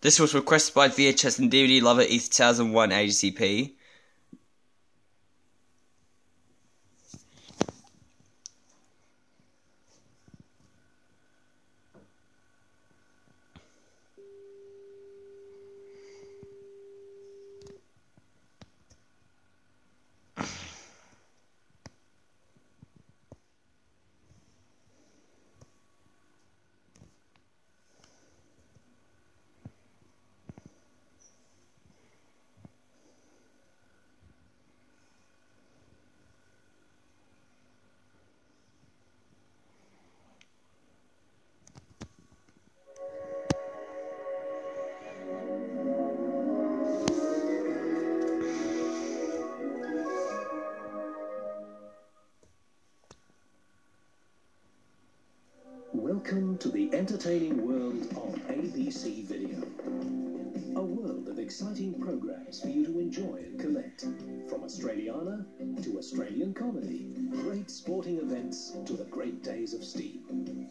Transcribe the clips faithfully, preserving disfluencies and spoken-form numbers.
This was requested by V H S and D V D lover E two thousand one A V G P. Welcome to the entertaining world of A B C Video. A world of exciting programs for you to enjoy and collect. From Australiana to Australian comedy, great sporting events to the great days of steam.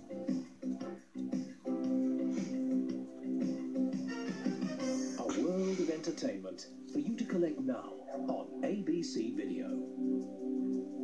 A world of entertainment for you to collect now on A B C Video.